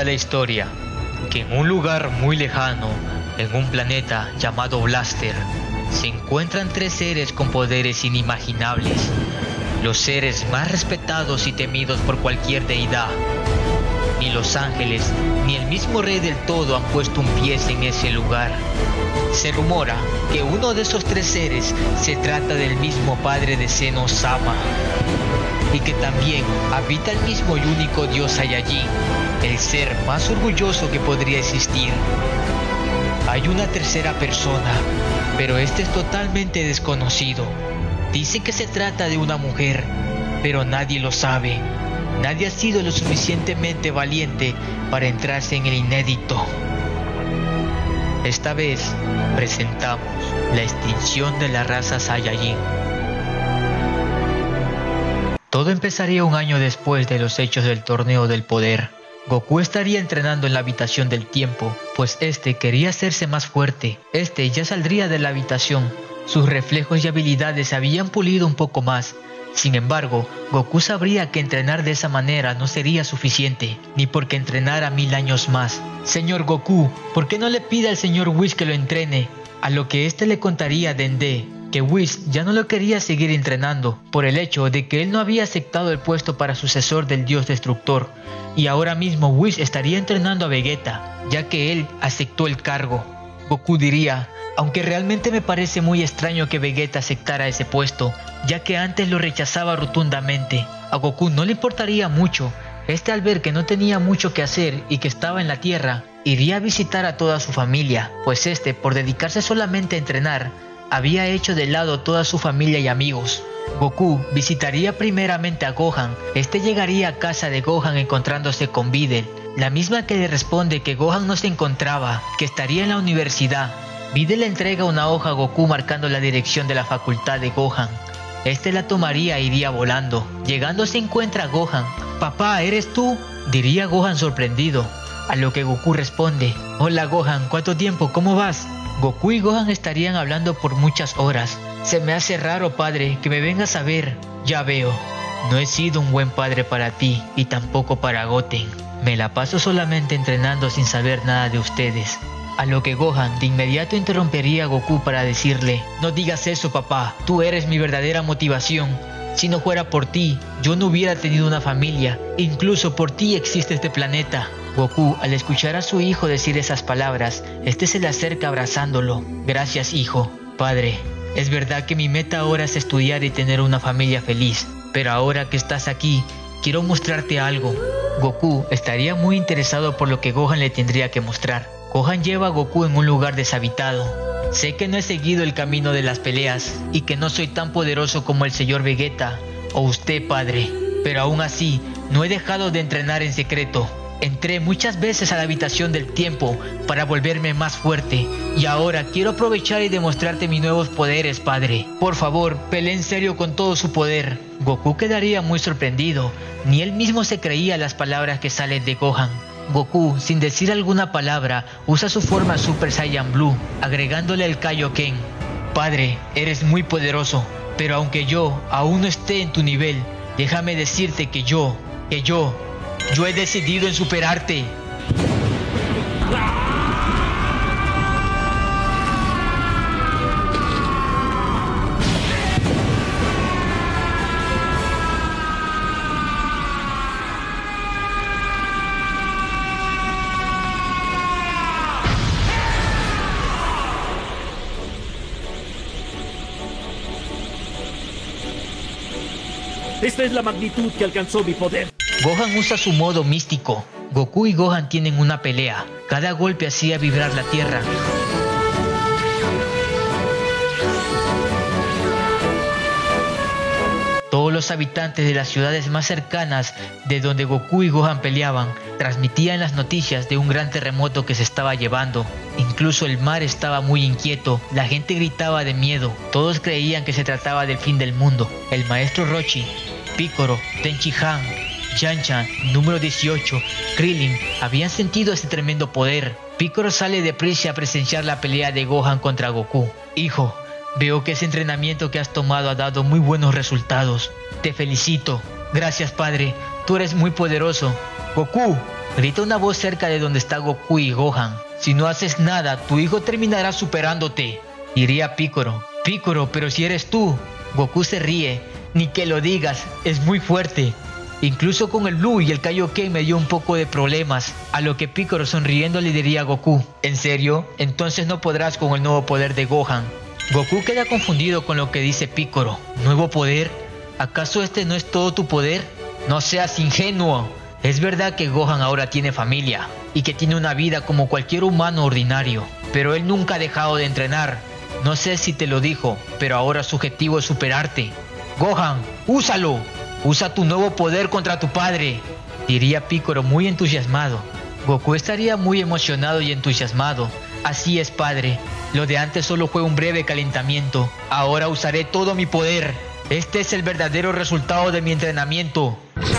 Cuenta la historia que en un lugar muy lejano, en un planeta llamado Blaster, se encuentran tres seres con poderes inimaginables, los seres más respetados y temidos por cualquier deidad. Ni los ángeles ni el mismo rey del todo han puesto un pie en ese lugar. Se rumora que uno de esos tres seres se trata del mismo padre de Zeno Sama, y que también habita el mismo y único dios Saiyajin, el ser más orgulloso que podría existir. Hay una tercera persona, pero este es totalmente desconocido. Dicen que se trata de una mujer, pero nadie lo sabe. Nadie ha sido lo suficientemente valiente para entrarse en el inédito. Esta vez presentamos la extinción de la raza Saiyajin. Todo empezaría un año después de los hechos del torneo del poder. Goku estaría entrenando en la habitación del tiempo, pues este quería hacerse más fuerte. Este ya saldría de la habitación. Sus reflejos y habilidades se habían pulido un poco más. Sin embargo, Goku sabría que entrenar de esa manera no sería suficiente, ni porque entrenara 1000 años más. Señor Goku, ¿por qué no le pide al señor Whis que lo entrene? A lo que este le contaría a Dende que Whis ya no lo quería seguir entrenando, por el hecho de que él no había aceptado el puesto para sucesor del dios destructor, y ahora mismo Whis estaría entrenando a Vegeta, ya que él aceptó el cargo. Goku diría: aunque realmente me parece muy extraño que Vegeta aceptara ese puesto, ya que antes lo rechazaba rotundamente. A Goku no le importaría mucho. Al ver que no tenía mucho que hacer y que estaba en la Tierra, iría a visitar a toda su familia, pues por dedicarse solamente a entrenar, había hecho de lado toda su familia y amigos. Goku visitaría primeramente a Gohan. Llegaría a casa de Gohan encontrándose con Videl, la misma que le responde que Gohan no se encontraba, que estaría en la universidad. Videl le entrega una hoja a Goku marcando la dirección de la facultad de Gohan. La tomaría e iría volando. Llegando se encuentra a Gohan. «Papá, ¿eres tú?», diría Gohan sorprendido. A lo que Goku responde: «Hola Gohan, ¿cuánto tiempo? ¿Cómo vas?». Goku y Gohan estarían hablando por muchas horas. «Se me hace raro, padre, que me vengas a ver». «Ya veo. No he sido un buen padre para ti y tampoco para Goten. Me la paso solamente entrenando sin saber nada de ustedes». A lo que Gohan de inmediato interrumpiría a Goku para decirle: «No digas eso, papá, tú eres mi verdadera motivación. Si no fuera por ti, yo no hubiera tenido una familia. Incluso por ti existe este planeta». Goku, al escuchar a su hijo decir esas palabras, se le acerca abrazándolo. «Gracias, hijo». «Padre, es verdad que mi meta ahora es estudiar y tener una familia feliz, pero ahora que estás aquí, quiero mostrarte algo». Goku estaría muy interesado por lo que Gohan le tendría que mostrar. Gohan lleva a Goku en un lugar deshabitado. «Sé que no he seguido el camino de las peleas y que no soy tan poderoso como el señor Vegeta o usted, padre, pero aún así no he dejado de entrenar en secreto. Entré muchas veces a la habitación del tiempo para volverme más fuerte y ahora quiero aprovechar y demostrarte mis nuevos poderes, padre. Por favor, pelee en serio con todo su poder». Goku quedaría muy sorprendido. Ni él mismo se creía las palabras que salen de Gohan. Goku, sin decir alguna palabra, usa su forma Super Saiyan Blue, agregándole el Kaioken. «Padre, eres muy poderoso, pero aunque yo aún no esté en tu nivel, déjame decirte que yo he decidido en superarte». Esta es la magnitud que alcanzó mi poder. Gohan usa su modo místico. Goku y Gohan tienen una pelea. Cada golpe hacía vibrar la tierra. Todos los habitantes de las ciudades más cercanas de donde Goku y Gohan peleaban transmitían las noticias de un gran terremoto que se estaba llevando. Incluso el mar estaba muy inquieto, la gente gritaba de miedo, todos creían que se trataba del fin del mundo. El maestro Roshi, Piccolo, Tenchi-Han, Yan-Chan, número 18, Krillin habían sentido ese tremendo poder. Piccolo sale deprisa a presenciar la pelea de Gohan contra Goku. «Hijo, veo que ese entrenamiento que has tomado ha dado muy buenos resultados. Te felicito». «Gracias, padre. Tú eres muy poderoso». Goku, grita una voz cerca de donde está Goku y Gohan. Si no haces nada, tu hijo terminará superándote, diría Piccolo. Piccolo, pero si eres tú. Goku se ríe. Ni que lo digas, es muy fuerte. Incluso con el Blue y el Kaioken me dio un poco de problemas. A lo que Piccolo sonriendo le diría a Goku: ¿en serio? Entonces no podrás con el nuevo poder de Gohan. Goku queda confundido con lo que dice Piccolo. ¿Nuevo poder? ¿Acaso este no es todo tu poder? No seas ingenuo. Es verdad que Gohan ahora tiene familia y que tiene una vida como cualquier humano ordinario, pero él nunca ha dejado de entrenar. No sé si te lo dijo, pero ahora su objetivo es superarte. Gohan, úsalo. Usa tu nuevo poder contra tu padre, diría Piccolo muy entusiasmado. Goku estaría muy emocionado y entusiasmado. Así es, padre. Lo de antes solo fue un breve calentamiento. Ahora usaré todo mi poder. Este es el verdadero resultado de mi entrenamiento.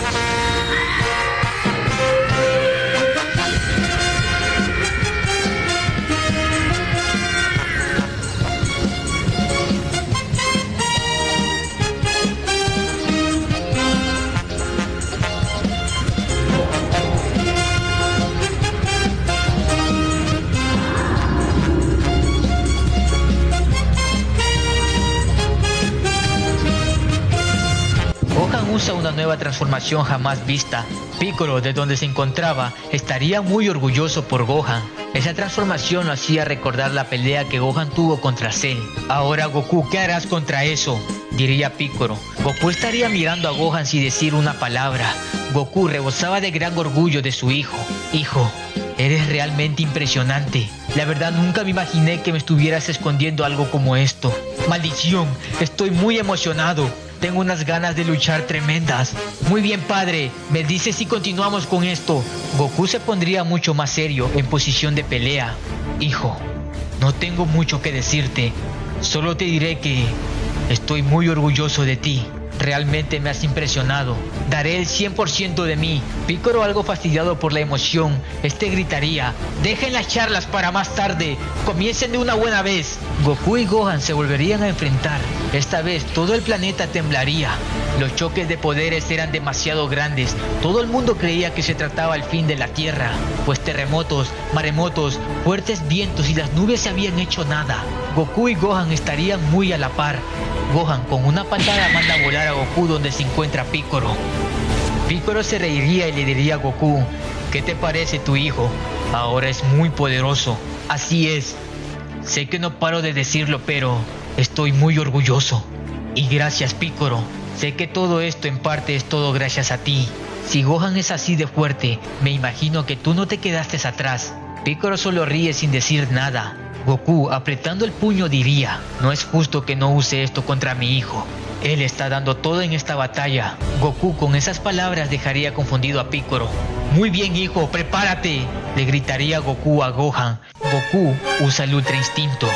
Usa una nueva transformación jamás vista. Piccolo, de donde se encontraba, estaría muy orgulloso por Gohan. Esa transformación lo hacía recordar la pelea que Gohan tuvo contra Cell. Ahora Goku, ¿qué harás contra eso?, diría Piccolo. Goku estaría mirando a Gohan sin decir una palabra. Goku rebosaba de gran orgullo de su hijo. Hijo, eres realmente impresionante. La verdad nunca me imaginé que me estuvieras escondiendo algo como esto. Maldición, estoy muy emocionado. Tengo unas ganas de luchar tremendas. Muy bien, padre. Me dices si continuamos con esto. Goku se pondría mucho más serio en posición de pelea. Hijo, no tengo mucho que decirte. Solo te diré que estoy muy orgulloso de ti. Realmente me has impresionado. Daré el 100% de mí. Piccolo, algo fastidiado por la emoción, gritaría: dejen las charlas para más tarde. Comiencen de una buena vez. Goku y Gohan se volverían a enfrentar. Esta vez todo el planeta temblaría. Los choques de poderes eran demasiado grandes. Todo el mundo creía que se trataba el fin de la Tierra, pues terremotos, maremotos, fuertes vientos y las nubes se habían hecho nada. Goku y Gohan estarían muy a la par. Gohan con una patada manda a volar a Goku donde se encuentra Piccolo. Piccolo se reiría y le diría a Goku: ¿qué te parece tu hijo? Ahora es muy poderoso. Así es. Sé que no paro de decirlo, pero estoy muy orgulloso. Y gracias, Piccolo. Sé que todo esto en parte es todo gracias a ti. Si Gohan es así de fuerte, me imagino que tú no te quedaste atrás. Piccolo solo ríe sin decir nada. Goku, apretando el puño, diría: no es justo que no use esto contra mi hijo. Él está dando todo en esta batalla. Goku con esas palabras dejaría confundido a Piccolo. Muy bien, hijo, prepárate, le gritaría Goku a Gohan. Goku usa el Ultra Instinto.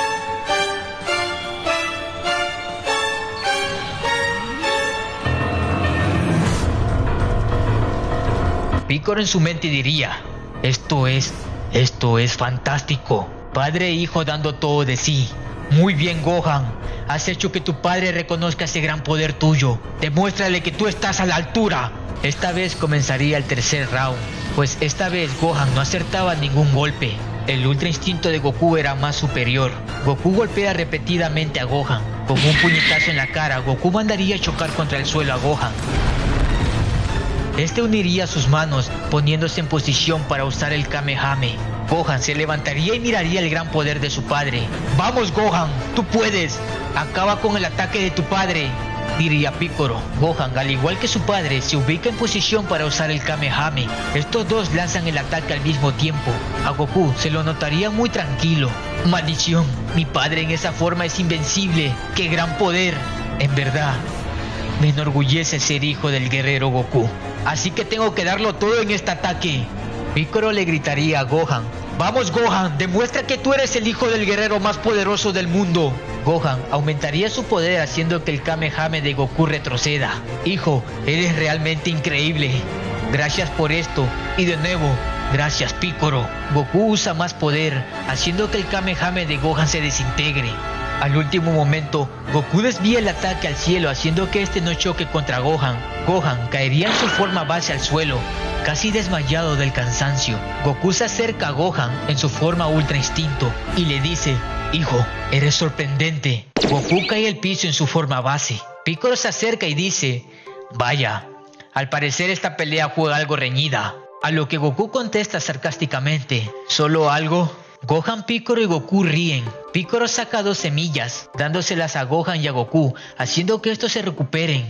Piccolo en su mente diría: esto es fantástico. Padre e hijo dando todo de sí. Muy bien, Gohan. Has hecho que tu padre reconozca ese gran poder tuyo. Demuéstrale que tú estás a la altura. Esta vez comenzaría el tercer round, pues esta vez Gohan no acertaba ningún golpe. El Ultra Instinto de Goku era más superior. Goku golpea repetidamente a Gohan. Con un puñetazo en la cara, Goku mandaría chocar contra el suelo a Gohan. Uniría sus manos, poniéndose en posición para usar el Kamehame. Gohan se levantaría y miraría el gran poder de su padre. ¡Vamos, Gohan! ¡Tú puedes! ¡Acaba con el ataque de tu padre!, diría Piccolo. Gohan, al igual que su padre, se ubica en posición para usar el Kamehame. Estos dos lanzan el ataque al mismo tiempo. A Goku se lo notaría muy tranquilo. ¡Maldición! Mi padre en esa forma es invencible. ¡Qué gran poder! En verdad, me enorgullece ser hijo del guerrero Goku. Así que tengo que darlo todo en este ataque. Piccolo le gritaría a Gohan: ¡vamos, Gohan! ¡Demuestra que tú eres el hijo del guerrero más poderoso del mundo! Gohan aumentaría su poder haciendo que el Kamehame de Goku retroceda. Hijo, eres realmente increíble. Gracias por esto. Y de nuevo, gracias, Piccolo. Goku usa más poder, haciendo que el Kamehame de Gohan se desintegre. Al último momento, Goku desvía el ataque al cielo haciendo que este no choque contra Gohan. Gohan caería en su forma base al suelo, casi desmayado del cansancio. Goku se acerca a Gohan en su forma Ultra Instinto y le dice: hijo, eres sorprendente. Goku cae al piso en su forma base. Piccolo se acerca y dice: vaya, al parecer esta pelea fue algo reñida. A lo que Goku contesta sarcásticamente: ¿solo algo? Gohan, Piccolo y Goku ríen. Piccolo saca 2 semillas, dándoselas a Gohan y a Goku, haciendo que estos se recuperen.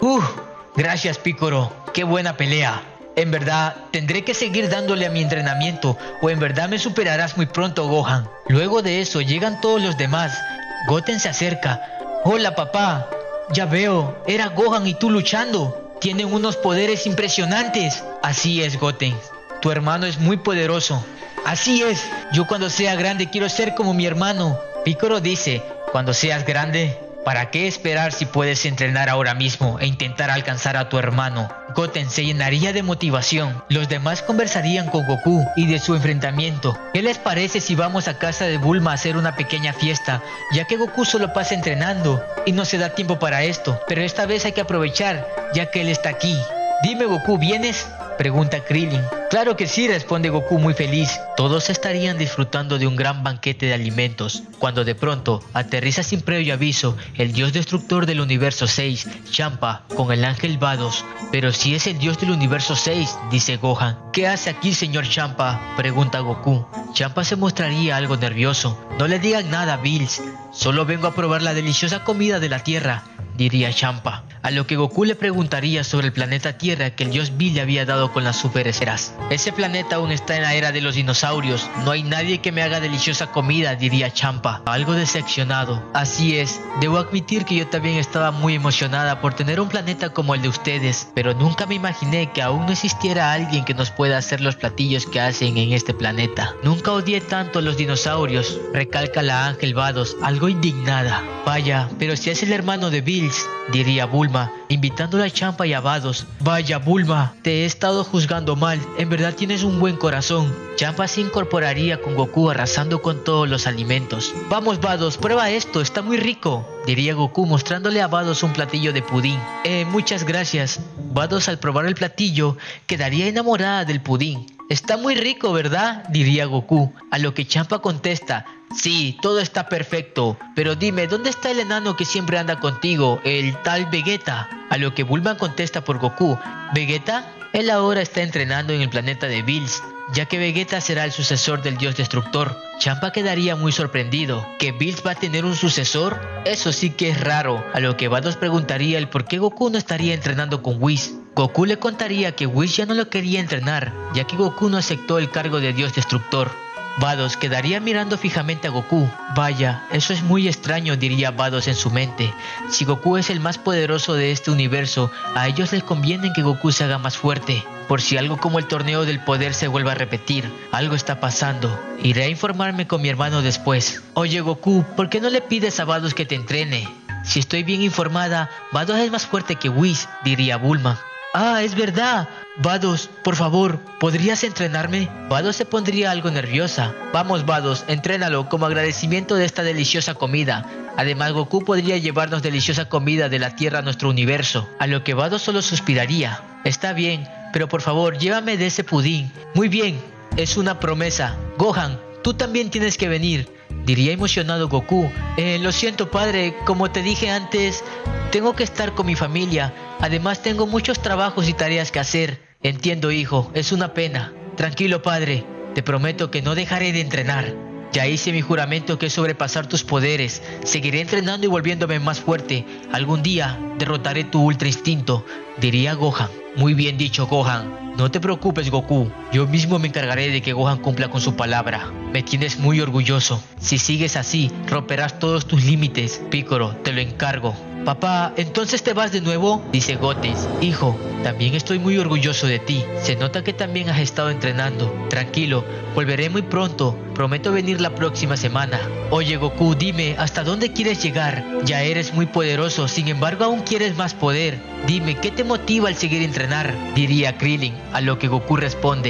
Gracias, Piccolo, qué buena pelea. En verdad, tendré que seguir dándole a mi entrenamiento, o en verdad me superarás muy pronto, Gohan. Luego de eso llegan todos los demás. Goten se acerca. Hola, papá. Ya veo, era Gohan y tú luchando. Tienen unos poderes impresionantes. Así es, Goten. Tu hermano es muy poderoso. Así es, yo cuando sea grande quiero ser como mi hermano. Piccolo dice: cuando seas grande, ¿para qué esperar si puedes entrenar ahora mismo e intentar alcanzar a tu hermano? Goten se llenaría de motivación. Los demás conversarían con Goku y de su enfrentamiento. ¿Qué les parece si vamos a casa de Bulma a hacer una pequeña fiesta? Ya que Goku solo pasa entrenando y no se da tiempo para esto. Pero esta vez hay que aprovechar, ya que él está aquí. Dime, Goku, ¿vienes?, pregunta Krillin. Claro que sí, responde Goku muy feliz. Todos estarían disfrutando de un gran banquete de alimentos, cuando de pronto aterriza sin previo aviso el dios destructor del universo 6, Champa, con el ángel Vados. Pero si es el dios del universo 6, dice Gohan. ¿Qué hace aquí, señor Champa?, pregunta Goku. Champa se mostraría algo nervioso. No le digan nada, Bills. Solo vengo a probar la deliciosa comida de la tierra, diría Champa. A lo que Goku le preguntaría sobre el planeta Tierra que el dios Bill le había dado con las super esferas. Ese planeta aún está en la era de los dinosaurios. No hay nadie que me haga deliciosa comida, diría Champa, algo decepcionado. Así es, debo admitir que yo también estaba muy emocionada por tener un planeta como el de ustedes, pero nunca me imaginé que aún no existiera alguien que nos pueda hacer los platillos que hacen en este planeta. Nunca odié tanto a los dinosaurios, recalca la Ángel Vados, algo indignada. Vaya, pero si es el hermano de Bills, diría Bulma, invitándole a Champa y a Vados. Vaya, Bulma, te he estado juzgando mal, en verdad tienes un buen corazón. Champa se incorporaría con Goku arrasando con todos los alimentos. Vamos, Vados, prueba esto, está muy rico, diría Goku mostrándole a Vados un platillo de pudín. Muchas gracias. Vados, al probar el platillo, quedaría enamorada del pudín. Está muy rico, ¿verdad?, diría Goku, a lo que Champa contesta: sí, todo está perfecto, pero dime, ¿dónde está el enano que siempre anda contigo, el tal Vegeta? A lo que Bulma contesta por Goku: ¿Vegeta? Él ahora está entrenando en el planeta de Bills, ya que Vegeta será el sucesor del dios destructor. Champa quedaría muy sorprendido. ¿Que Bills va a tener un sucesor? Eso sí que es raro. A lo que Vados preguntaría el por qué Goku no estaría entrenando con Whis. Goku le contaría que Whis ya no lo quería entrenar, ya que Goku no aceptó el cargo de dios destructor. Vados quedaría mirando fijamente a Goku. Vaya, eso es muy extraño, diría Vados en su mente. Si Goku es el más poderoso de este universo, a ellos les conviene que Goku se haga más fuerte. Por si algo como el torneo del poder se vuelva a repetir, algo está pasando. Iré a informarme con mi hermano después. Oye, Goku, ¿por qué no le pides a Vados que te entrene? Si estoy bien informada, Vados es más fuerte que Whis, diría Bulma. Ah, es verdad. Vados, por favor, ¿podrías entrenarme? Vados se pondría algo nerviosa. Vamos, Vados, entrénalo como agradecimiento de esta deliciosa comida. Además, Goku podría llevarnos deliciosa comida de la Tierra a nuestro universo. A lo que Vados solo suspiraría. Está bien, pero por favor, llévame de ese pudín. Muy bien, es una promesa. Gohan, tú también tienes que venir, diría emocionado Goku. Lo siento, padre, como te dije antes, tengo que estar con mi familia. Además tengo muchos trabajos y tareas que hacer. Entiendo, hijo, es una pena. Tranquilo, padre, te prometo que no dejaré de entrenar. Ya hice mi juramento que es sobrepasar tus poderes. Seguiré entrenando y volviéndome más fuerte. Algún día derrotaré tu ultra instinto, diría Gohan. Muy bien dicho, Gohan. No te preocupes, Goku. Yo mismo me encargaré de que Gohan cumpla con su palabra. Me tienes muy orgulloso. Si sigues así, romperás todos tus límites. Piccolo, te lo encargo. Papá, ¿entonces te vas de nuevo?, dice Gotes. Hijo, también estoy muy orgulloso de ti. Se nota que también has estado entrenando. Tranquilo, volveré muy pronto. Prometo venir la próxima semana. Oye, Goku, dime, ¿hasta dónde quieres llegar? Ya eres muy poderoso, sin embargo aún quieres más poder. Dime, ¿qué te motiva al seguir entrenar?, diría Krillin, a lo que Goku responde: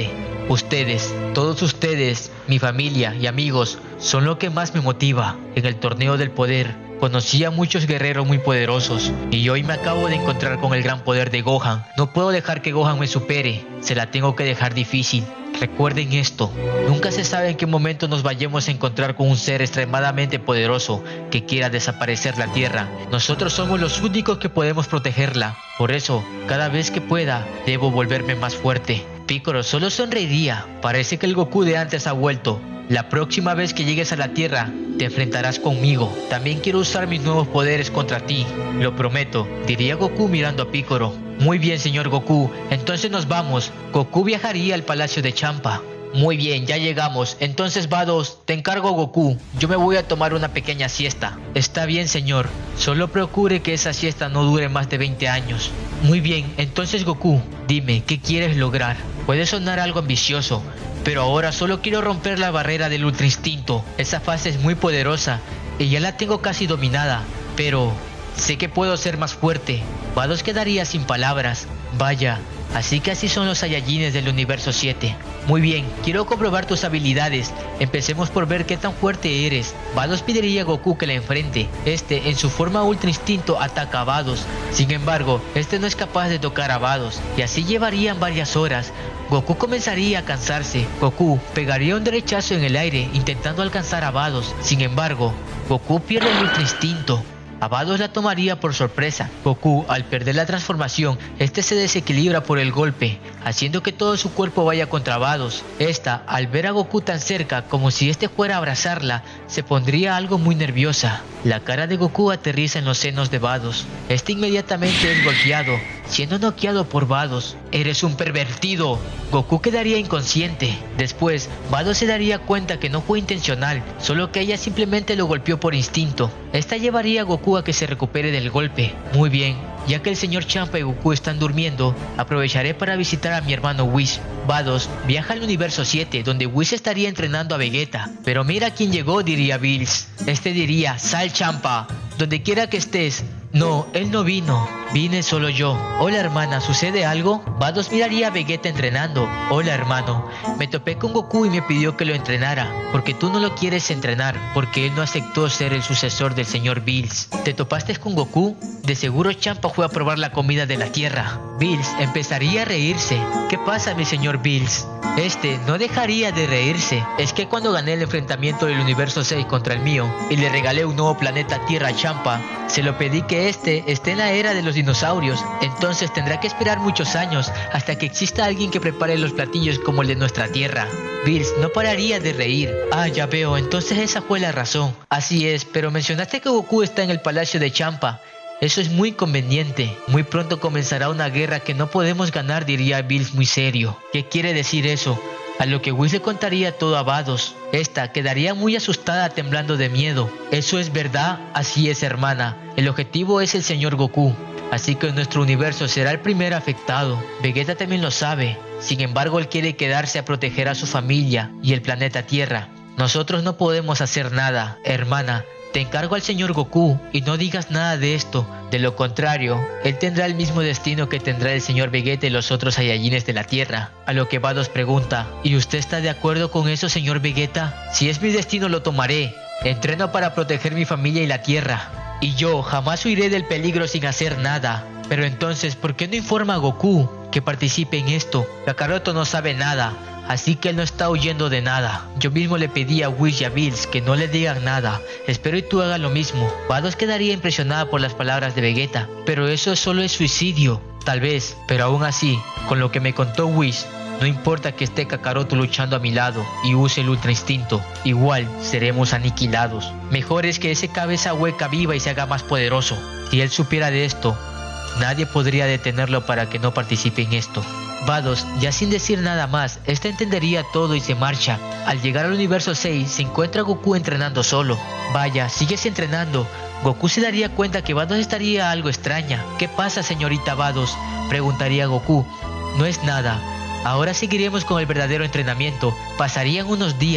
Ustedes, todos ustedes, mi familia y amigos, son lo que más me motiva. En el torneo del poder, conocí a muchos guerreros muy poderosos y hoy me acabo de encontrar con el gran poder de Gohan. No puedo dejar que Gohan me supere, se la tengo que dejar difícil. Recuerden esto, nunca se sabe en qué momento nos vayamos a encontrar con un ser extremadamente poderoso que quiera desaparecer la Tierra. Nosotros somos los únicos que podemos protegerla. Por eso, cada vez que pueda, debo volverme más fuerte. Piccolo solo sonreiría. Parece que el Goku de antes ha vuelto. La próxima vez que llegues a la Tierra, te enfrentarás conmigo. También quiero usar mis nuevos poderes contra ti. Lo prometo, diría Goku mirando a Piccolo. Muy bien, señor Goku, entonces nos vamos. Goku viajaría al Palacio de Champa. Muy bien, ya llegamos. Entonces, Vados, te encargo, Goku. Yo me voy a tomar una pequeña siesta. Está bien, señor. Solo procure que esa siesta no dure más de 20 años. Muy bien, entonces, Goku, dime, ¿qué quieres lograr? Puede sonar algo ambicioso, pero ahora solo quiero romper la barrera del Ultra Instinto. Esa fase es muy poderosa y ya la tengo casi dominada, pero sé que puedo ser más fuerte. Vados quedaría sin palabras. Vaya, así que así son los Saiyajines del universo 7. Muy bien, quiero comprobar tus habilidades. Empecemos por ver qué tan fuerte eres. Vados pediría a Goku que le enfrente. Este, en su forma Ultra Instinto, ataca a Vados. Sin embargo, este no es capaz de tocar a Vados, y así llevarían varias horas. Goku comenzaría a cansarse. Goku pegaría un derechazo en el aire intentando alcanzar a Vados. Sin embargo, Goku pierde el Ultra Instinto. A Vados la tomaría por sorpresa. Goku, al perder la transformación, este se desequilibra por el golpe, haciendo que todo su cuerpo vaya contra Vados. Esta, al ver a Goku tan cerca, como si este fuera a abrazarla, se pondría algo muy nerviosa. La cara de Goku aterriza en los senos de Vados. Este inmediatamente es golpeado, siendo noqueado por Vados. ¡Eres un pervertido! Goku quedaría inconsciente. Después, Vados se daría cuenta que no fue intencional, solo que ella simplemente lo golpeó por instinto. Esta llevaría a Goku a que se recupere del golpe. Muy bien, ya que el señor Champa y Goku están durmiendo, aprovecharé para visitar a mi hermano Whis. Vados viaja al universo 7, donde Whis estaría entrenando a Vegeta. Pero mira quién llegó, diría Bills. Este diría, sal Champa, donde quiera que estés. No, él no vino. Vine solo yo. Hola hermana, ¿sucede algo? Vados miraría a Vegeta entrenando. Hola hermano, me topé con Goku y me pidió que lo entrenara, porque tú no lo quieres entrenar, porque él no aceptó ser el sucesor del señor Bills. ¿Te topaste con Goku? De seguro Champa fue a probar la comida de la Tierra. Bills empezaría a reírse. ¿Qué pasa, mi señor Bills? Este no dejaría de reírse. Es que cuando gané el enfrentamiento del universo 6 contra el mío y le regalé un nuevo planeta Tierra a Champa, se lo pedí que este esté en la era de los dinosaurios. Entonces tendrá que esperar muchos años hasta que exista alguien que prepare los platillos como el de nuestra Tierra. Bills no pararía de reír. Ah, ya veo, entonces esa fue la razón. Así es, pero mencionaste que Goku está en el palacio de Champa. Eso es muy conveniente. Muy pronto comenzará una guerra que no podemos ganar, diría Bills muy serio. ¿Qué quiere decir eso? A lo que Whis le contaría todo a Vados. Esta quedaría muy asustada, temblando de miedo. ¿Eso es verdad? Así es, hermana. El objetivo es el señor Goku, así que nuestro universo será el primer afectado. Vegeta también lo sabe. Sin embargo, él quiere quedarse a proteger a su familia y el planeta Tierra. Nosotros no podemos hacer nada, hermana. Te encargo al señor Goku y no digas nada de esto. De lo contrario, él tendrá el mismo destino que tendrá el señor Vegeta y los otros Saiyajines de la Tierra. A lo que Vados pregunta, ¿y usted está de acuerdo con eso, señor Vegeta? Si es mi destino, lo tomaré. Entreno para proteger mi familia y la Tierra. Y yo jamás huiré del peligro sin hacer nada. Pero entonces, ¿por qué no informa a Goku que participe en esto? Kakaroto no sabe nada, así que él no está huyendo de nada. Yo mismo le pedí a Whis y a Bills que no le digan nada. Espero y tú hagas lo mismo. Vados quedaría impresionada por las palabras de Vegeta. Pero eso solo es suicidio. Tal vez, pero aún así, con lo que me contó Whis, no importa que esté Kakaroto luchando a mi lado y use el Ultra Instinto, igual seremos aniquilados. Mejor es que ese cabeza hueca viva y se haga más poderoso. Si él supiera de esto, nadie podría detenerlo para que no participe en esto. Vados, ya sin decir nada más, este entendería todo y se marcha. Al llegar al universo 6, se encuentra Goku entrenando solo. Vaya, sigues entrenando. Goku se daría cuenta que Vados estaría algo extraña. ¿Qué pasa, señorita Vados?, preguntaría Goku. No es nada. Ahora seguiremos con el verdadero entrenamiento. Pasarían unos días.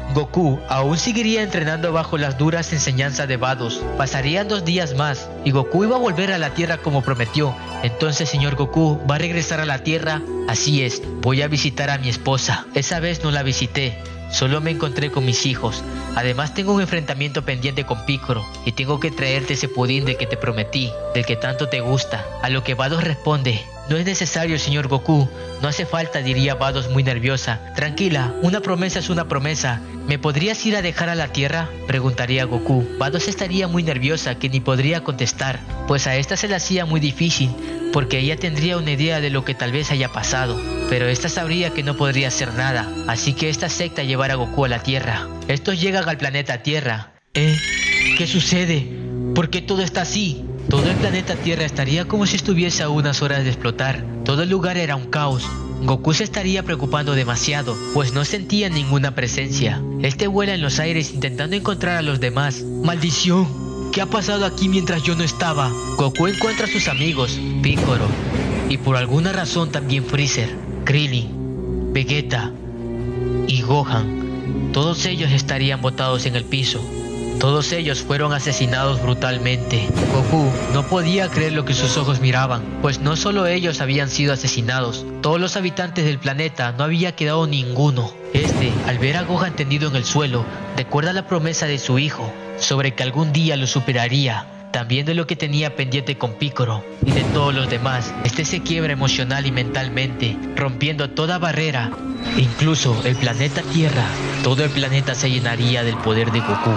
Goku aún seguiría entrenando bajo las duras enseñanzas de Vados. Pasarían 2 días más y Goku iba a volver a la Tierra como prometió. Entonces, señor Goku, ¿va a regresar a la Tierra? Así es, voy a visitar a mi esposa. Esa vez no la visité, solo me encontré con mis hijos. Además tengo un enfrentamiento pendiente con Piccolo y tengo que traerte ese pudín del que te prometí, del que tanto te gusta. A lo que Vados responde: no es necesario, señor Goku, no hace falta, diría Vados muy nerviosa. Tranquila, una promesa es una promesa. ¿Me podrías ir a dejar a la Tierra?, preguntaría Goku. Vados estaría muy nerviosa que ni podría contestar, pues a esta se le hacía muy difícil, porque ella tendría una idea de lo que tal vez haya pasado, pero esta sabría que no podría hacer nada, así que esta acepta llevar a Goku a la Tierra. Estos llegan al planeta Tierra. ¿Qué sucede? ¿Por qué todo está así? Todo el planeta Tierra estaría como si estuviese a unas horas de explotar. Todo el lugar era un caos. Goku se estaría preocupando demasiado, pues no sentía ninguna presencia. Este vuela en los aires intentando encontrar a los demás. ¡Maldición! ¿Qué ha pasado aquí mientras yo no estaba? Goku encuentra a sus amigos, Piccolo, y por alguna razón también Freezer, Krillin, Vegeta y Gohan. Todos ellos estarían botados en el piso. Todos ellos fueron asesinados brutalmente. Goku no podía creer lo que sus ojos miraban, pues no solo ellos habían sido asesinados, todos los habitantes del planeta, no había quedado ninguno. Al ver a Gohan tendido en el suelo, recuerda la promesa de su hijo, sobre que algún día lo superaría, también de lo que tenía pendiente con Piccolo y de todos los demás. Se quiebra emocional y mentalmente, rompiendo toda barrera. Incluso el planeta Tierra, todo el planeta se llenaría del poder de Goku.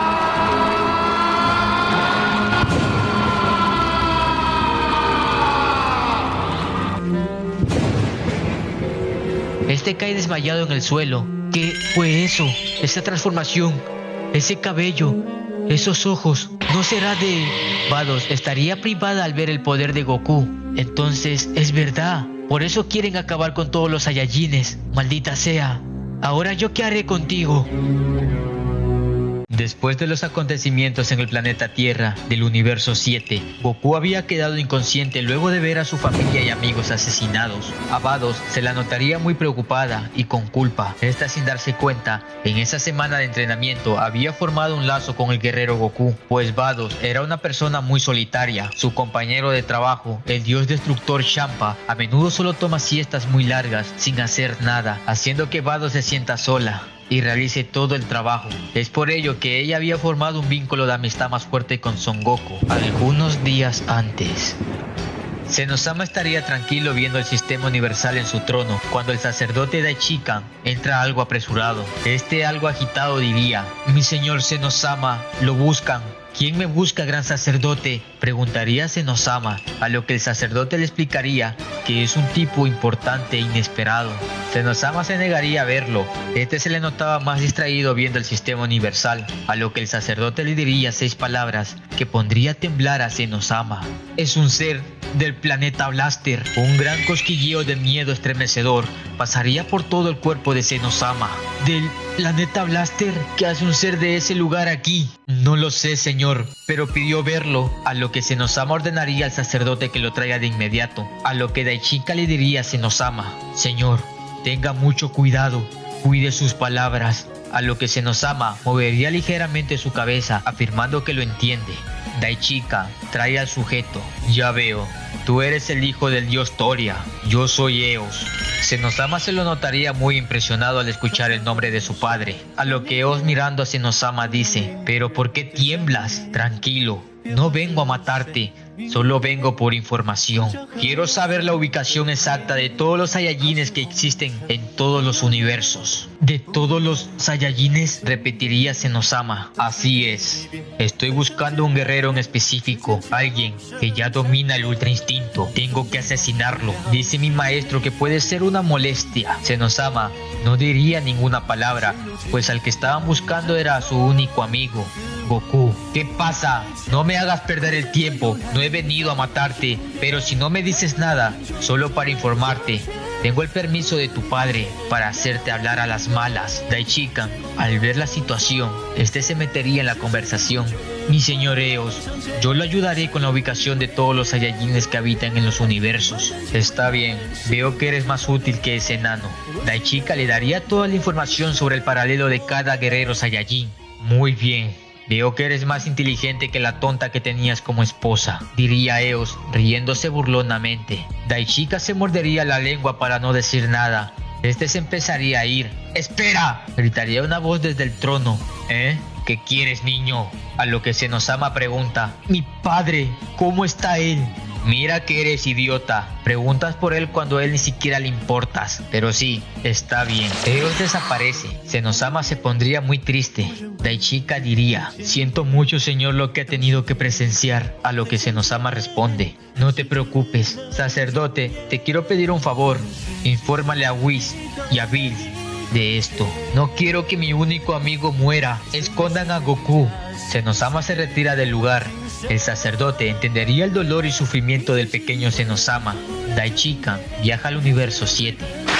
Cae desmayado en el suelo. ¿Qué fue eso? Esa transformación, ese cabello, esos ojos. ¿No será de...? Vados estaría privada al ver el poder de Goku. Entonces, es verdad. Por eso quieren acabar con todos los Saiyajines. Maldita sea. Ahora, ¿yo qué haré contigo? Después de los acontecimientos en el planeta Tierra del universo 7, Goku había quedado inconsciente luego de ver a su familia y amigos asesinados. A Vados se la notaría muy preocupada y con culpa. Esta, sin darse cuenta, en esa semana de entrenamiento había formado un lazo con el guerrero Goku, pues Vados era una persona muy solitaria. Su compañero de trabajo, el dios destructor Champa, a menudo solo toma siestas muy largas sin hacer nada, haciendo que Vados se sienta sola y realice todo el trabajo. Es por ello que ella había formado un vínculo de amistad más fuerte con Son Goku algunos días antes. Senosama estaría tranquilo viendo el sistema universal en su trono cuando el sacerdote Daichikan entra algo apresurado. Algo agitado diría: mi señor Senosama, lo buscan. ¿Quién me busca, gran sacerdote?, preguntaría Senosama, a lo que el sacerdote le explicaría que es un tipo importante e inesperado. Senosama se negaría a verlo. Se le notaba más distraído viendo el sistema universal, a lo que el sacerdote le diría 6 palabras que pondría a temblar a Senosama. Es un ser del planeta Blaster. Un gran cosquilleo de miedo estremecedor pasaría por todo el cuerpo de Senosama. ¿Del planeta Blaster? ¿Qué hace un ser de ese lugar aquí? No lo sé, señor, pero pidió verlo, a lo que Senosama ordenaría al sacerdote que lo traiga de inmediato, a lo que Daichika le diría a Senosama: señor, tenga mucho cuidado, cuide sus palabras, a lo que Senosama movería ligeramente su cabeza, afirmando que lo entiende. Daichika trae al sujeto. Ya veo, tú eres el hijo del dios Toria, yo soy Eos. Senosama se lo notaría muy impresionado al escuchar el nombre de su padre, a lo que Eos, mirando a Senosama, dice: ¿pero por qué tiemblas? Tranquilo, no vengo a matarte, solo vengo por información. Quiero saber la ubicación exacta de todos los Saiyajines que existen en todos los universos. ¿De todos los Saiyajines?, repetiría Senosama. Así es. Estoy buscando un guerrero en específico, alguien que ya domina el Ultra Instinto. Tengo que asesinarlo. Dice mi maestro que puede ser una molestia. Senosama no diría ninguna palabra, pues al que estaban buscando era su único amigo, Goku. ¿Qué pasa? No me hagas perder el tiempo. No he venido a matarte, pero si no me dices nada, solo para informarte, tengo el permiso de tu padre para hacerte hablar a las malas. Daichikan, al ver la situación, se metería en la conversación. Mi señor Eos, yo lo ayudaré con la ubicación de todos los Saiyajines que habitan en los universos. Está bien, veo que eres más útil que ese enano. Daichika le daría toda la información sobre el paralelo de cada guerrero Saiyajin. Muy bien. Veo que eres más inteligente que la tonta que tenías como esposa, diría Eos, riéndose burlonamente. Daichika se mordería la lengua para no decir nada. Se empezaría a ir. ¡Espera!, gritaría una voz desde el trono. ¿Qué quieres, niño? A lo que Zenosama pregunta. Mi padre, ¿cómo está él? Mira que eres idiota. Preguntas por él cuando a él ni siquiera le importas. Pero sí, está bien. Eos desaparece. Zenosama se pondría muy triste. Daichika diría: siento mucho, señor, lo que ha tenido que presenciar. A lo que Zenosama responde: no te preocupes, sacerdote, te quiero pedir un favor. Infórmale a Whis y a Bills de esto. No quiero que mi único amigo muera. Escondan a Goku. Zenosama se retira del lugar. El sacerdote entendería el dolor y sufrimiento del pequeño Zenosama. Daichika viaja al universo 7.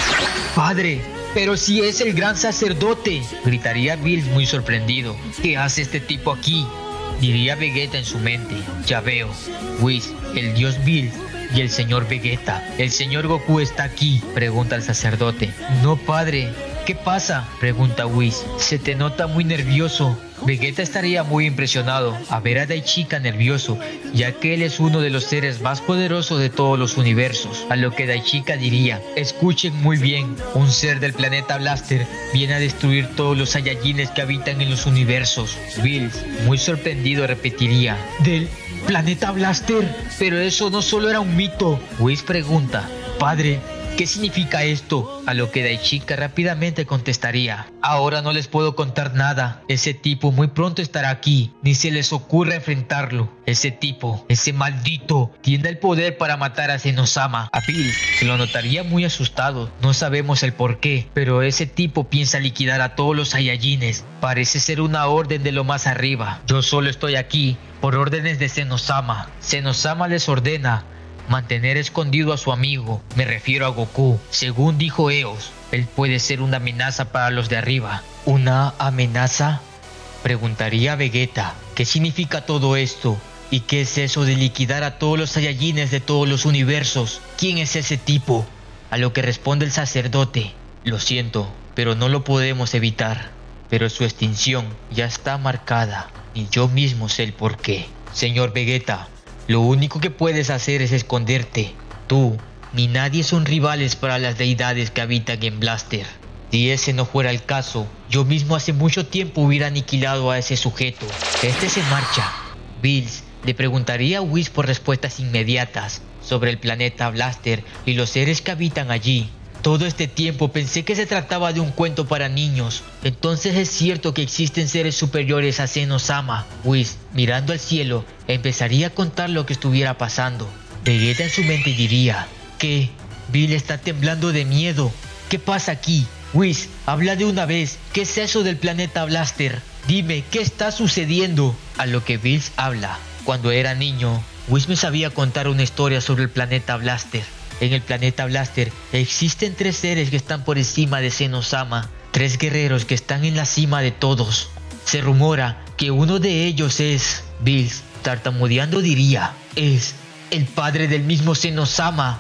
¡Padre! ¡Pero si es el gran sacerdote!, gritaría Bills muy sorprendido. ¿Qué hace este tipo aquí?, diría Vegeta en su mente. Ya veo. Whis, el dios Bills y el señor Vegeta. ¿El señor Goku está aquí?, pregunta el sacerdote. No, padre. ¿Qué pasa?, pregunta Whis. Se te nota muy nervioso. Vegeta estaría muy impresionado a ver a Daichika nervioso, ya que él es uno de los seres más poderosos de todos los universos. A lo que Daichika diría: escuchen muy bien, un ser del planeta Blaster viene a destruir todos los Saiyajines que habitan en los universos. Bills, muy sorprendido, repetiría: ¿del planeta Blaster? Pero eso no solo era un mito. Whis pregunta: padre, ¿qué significa esto? A lo que Daichika rápidamente contestaría: ahora no les puedo contar nada. Ese tipo muy pronto estará aquí. Ni se les ocurra enfrentarlo. Ese tipo, ese maldito, tiene el poder para matar a Zenosama. A Bills se lo notaría muy asustado. No sabemos el por qué, pero ese tipo piensa liquidar a todos los Saiyajines. Parece ser una orden de lo más arriba. Yo solo estoy aquí por órdenes de Zenosama. Zenosama les ordena mantener escondido a su amigo, me refiero a Goku. Según dijo Eos, él puede ser una amenaza para los de arriba. ¿Una amenaza?, preguntaría Vegeta. ¿Qué significa todo esto? ¿Y qué es eso de liquidar a todos los Saiyajines de todos los universos? ¿Quién es ese tipo? A lo que responde el sacerdote: lo siento, pero no lo podemos evitar. Pero su extinción ya está marcada, y yo mismo sé el porqué. Señor Vegeta, lo único que puedes hacer es esconderte. Tú ni nadie son rivales para las deidades que habitan en Blaster. Si ese no fuera el caso, yo mismo hace mucho tiempo hubiera aniquilado a ese sujeto. Se marcha. Bills le preguntaría a Whis por respuestas inmediatas sobre el planeta Blaster y los seres que habitan allí. Todo este tiempo pensé que se trataba de un cuento para niños. Entonces es cierto que existen seres superiores a Zenosama. Whis, mirando al cielo, empezaría a contar lo que estuviera pasando. Vegeta en su mente diría: ¿qué? Bill está temblando de miedo. ¿Qué pasa aquí? Whis, habla de una vez. ¿Qué es eso del planeta Blaster? Dime, ¿qué está sucediendo? A lo que Bills habla. Cuando era niño, Whis me sabía contar una historia sobre el planeta Blaster. En el planeta Blaster existen 3 seres que están por encima de Zenosama, 3 guerreros que están en la cima de todos. Se rumora que uno de ellos es... Bills, tartamudeando, diría: es el padre del mismo Zenosama.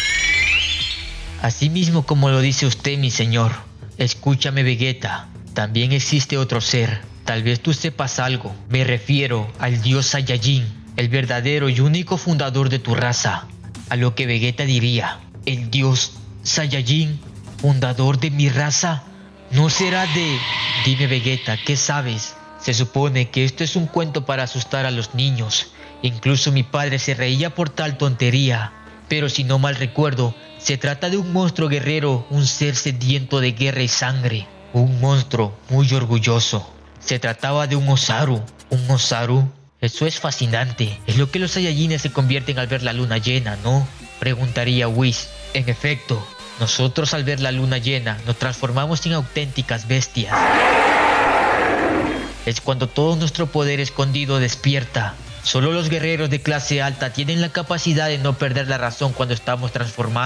Así mismo como lo dice usted, mi señor. Escúchame, Vegeta, también existe otro ser. Tal vez tú sepas algo. Me refiero al dios Saiyajin, el verdadero y único fundador de tu raza. A lo que Vegeta diría: ¿el dios Saiyajin, fundador de mi raza? ¿No será de...? Dime, Vegeta, ¿qué sabes? Se supone que esto es un cuento para asustar a los niños. Incluso mi padre se reía por tal tontería. Pero si no mal recuerdo, se trata de un monstruo guerrero, un ser sediento de guerra y sangre. Un monstruo muy orgulloso. Se trataba de un Osaru. ¿Un Osaru? Eso es fascinante. Es lo que los Saiyajines se convierten al ver la luna llena, ¿no?, preguntaría Whis. En efecto, nosotros al ver la luna llena nos transformamos en auténticas bestias. Es cuando todo nuestro poder escondido despierta. Solo los guerreros de clase alta tienen la capacidad de no perder la razón cuando estamos transformados.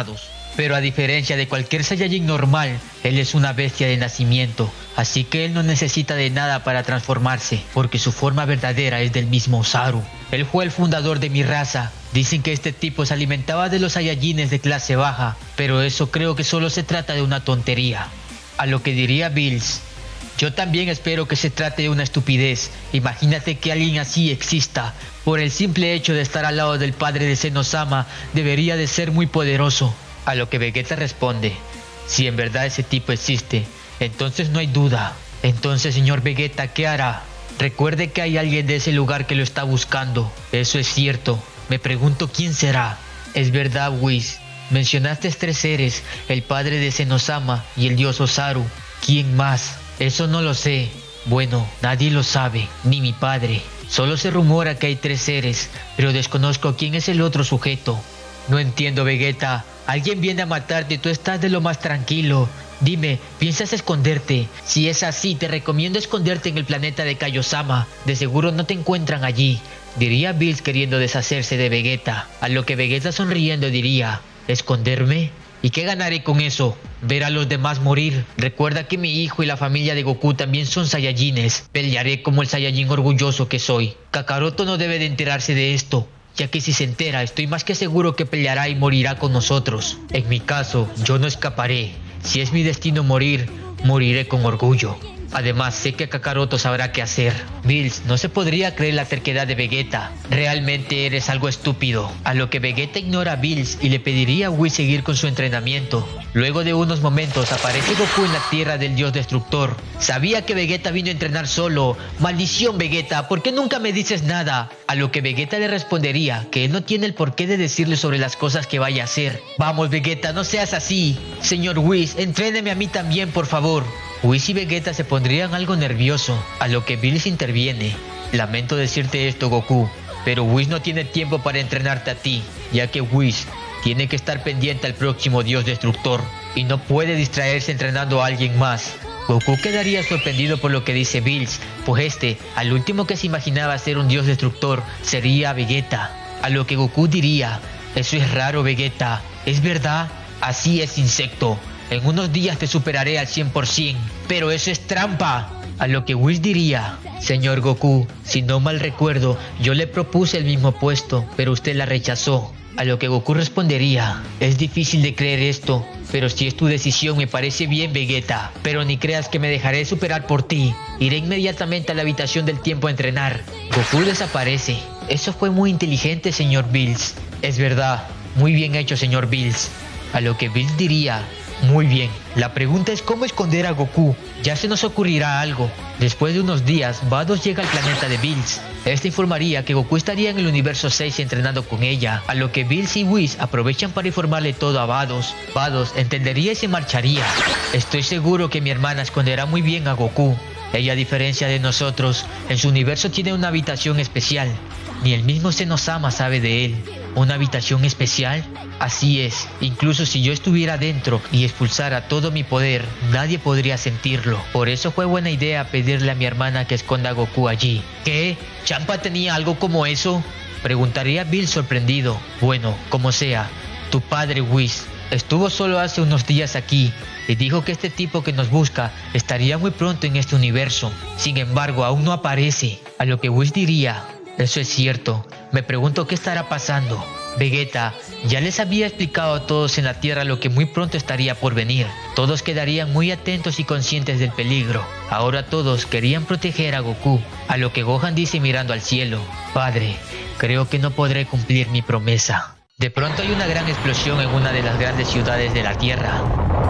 Pero a diferencia de cualquier Saiyajin normal, él es una bestia de nacimiento, así que él no necesita de nada para transformarse, porque su forma verdadera es del mismo Osaru. Él fue el fundador de mi raza. Dicen que este tipo se alimentaba de los Saiyajines de clase baja, pero eso creo que solo se trata de una tontería. A lo que diría Bills: yo también espero que se trate de una estupidez. Imagínate que alguien así exista. Por el simple hecho de estar al lado del padre de Zenosama, debería de ser muy poderoso. A lo que Vegeta responde: si en verdad ese tipo existe, entonces no hay duda. Entonces, señor Vegeta, ¿qué hará? Recuerde que hay alguien de ese lugar que lo está buscando. Eso es cierto. Me pregunto quién será. Es verdad, Whis. Mencionaste 3 seres, el padre de Zenosama y el dios Osaru. ¿Quién más? Eso no lo sé. Bueno, nadie lo sabe, ni mi padre. Solo se rumora que hay 3 seres, pero desconozco quién es el otro sujeto. No entiendo, Vegeta. Alguien viene a matarte y tú estás de lo más tranquilo. Dime, ¿piensas esconderte? Si es así, te recomiendo esconderte en el planeta de Kaiosama. De seguro no te encuentran allí, diría Bills queriendo deshacerse de Vegeta. A lo que Vegeta sonriendo diría: ¿esconderme? ¿Y qué ganaré con eso? Ver a los demás morir. Recuerda que mi hijo y la familia de Goku también son Saiyajines. Pelearé como el Saiyajin orgulloso que soy. Kakaroto no debe de enterarse de esto, ya que si se entera, estoy más que seguro que peleará y morirá con nosotros. En mi caso, yo no escaparé. Si es mi destino morir, moriré con orgullo. Además, sé que Kakaroto sabrá qué hacer. Bills, no se podría creer la terquedad de Vegeta. Realmente eres algo estúpido. A lo que Vegeta ignora a Bills y le pediría a Whis seguir con su entrenamiento. Luego de unos momentos aparece Goku en la tierra del dios destructor. Sabía que Vegeta vino a entrenar solo. Maldición, Vegeta, ¿por qué nunca me dices nada? A lo que Vegeta le respondería que él no tiene el porqué de decirle sobre las cosas que vaya a hacer. Vamos, Vegeta, no seas así. Señor Whis, entréneme a mí también, por favor. Whis y Vegeta se pondrían algo nervioso, a lo que Bills interviene. Lamento decirte esto, Goku, pero Whis no tiene tiempo para entrenarte a ti, ya que Whis tiene que estar pendiente al próximo dios destructor y no puede distraerse entrenando a alguien más. Goku quedaría sorprendido por lo que dice Bills, pues al último que se imaginaba ser un dios destructor, sería Vegeta. A lo que Goku diría: eso es raro, Vegeta, ¿es verdad? Así es, insecto. En unos días te superaré al 100%, pero eso es trampa. A lo que Whis diría: señor Goku, si no mal recuerdo, yo le propuse el mismo puesto, pero usted la rechazó. A lo que Goku respondería: es difícil de creer esto, pero si es tu decisión me parece bien, Vegeta. Pero ni creas que me dejaré superar por ti. Iré inmediatamente a la habitación del tiempo a entrenar. Goku desaparece. Eso fue muy inteligente, señor Bills. Es verdad, muy bien hecho, señor Bills. A lo que Bills diría: muy bien, la pregunta es cómo esconder a Goku. Ya se nos ocurrirá algo. Después de unos días, Vados llega al planeta de Bills. Este informaría que Goku estaría en el universo 6 entrenando con ella, a lo que Bills y Whis aprovechan para informarle todo a Vados. Vados entendería y se marcharía. Estoy seguro que mi hermana esconderá muy bien a Goku. Ella, a diferencia de nosotros, en su universo tiene una habitación especial. Ni el mismo Zenosama sabe de él. ¿Una habitación especial? Así es, incluso si yo estuviera dentro y expulsara todo mi poder, nadie podría sentirlo. Por eso fue buena idea pedirle a mi hermana que esconda a Goku allí. ¿Qué? ¿Champa tenía algo como eso? Preguntaría Bill sorprendido. Bueno, como sea, tu padre Whis estuvo solo hace unos días aquí y dijo que este tipo que nos busca estaría muy pronto en este universo. Sin embargo, aún no aparece. A lo que Whis diría: eso es cierto. Me pregunto qué estará pasando. Vegeta, ya les había explicado a todos en la Tierra lo que muy pronto estaría por venir. Todos quedarían muy atentos y conscientes del peligro. Ahora todos querían proteger a Goku. A lo que Gohan dice mirando al cielo: padre, creo que no podré cumplir mi promesa. De pronto hay una gran explosión en una de las grandes ciudades de la Tierra.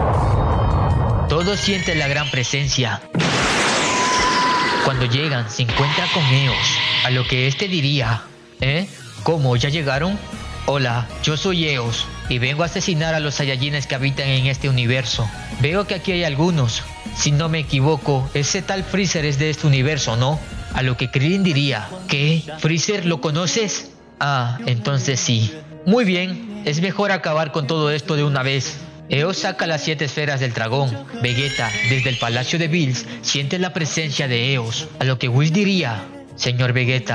Todos sienten la gran presencia. Cuando llegan, se encuentran con Eos, a lo que diría: ¿Cómo? ¿Ya llegaron? Hola, yo soy Eos, y vengo a asesinar a los Saiyajines que habitan en este universo. Veo que aquí hay algunos. Si no me equivoco, ese tal Freezer es de este universo, ¿no? A lo que Krillin diría: ¿qué? ¿Freezer lo conoces? Ah, entonces sí. Muy bien, es mejor acabar con todo esto de una vez. Eos saca las 7 esferas del dragón. Vegeta, desde el palacio de Bills, siente la presencia de Eos, a lo que Whis diría: señor Vegeta,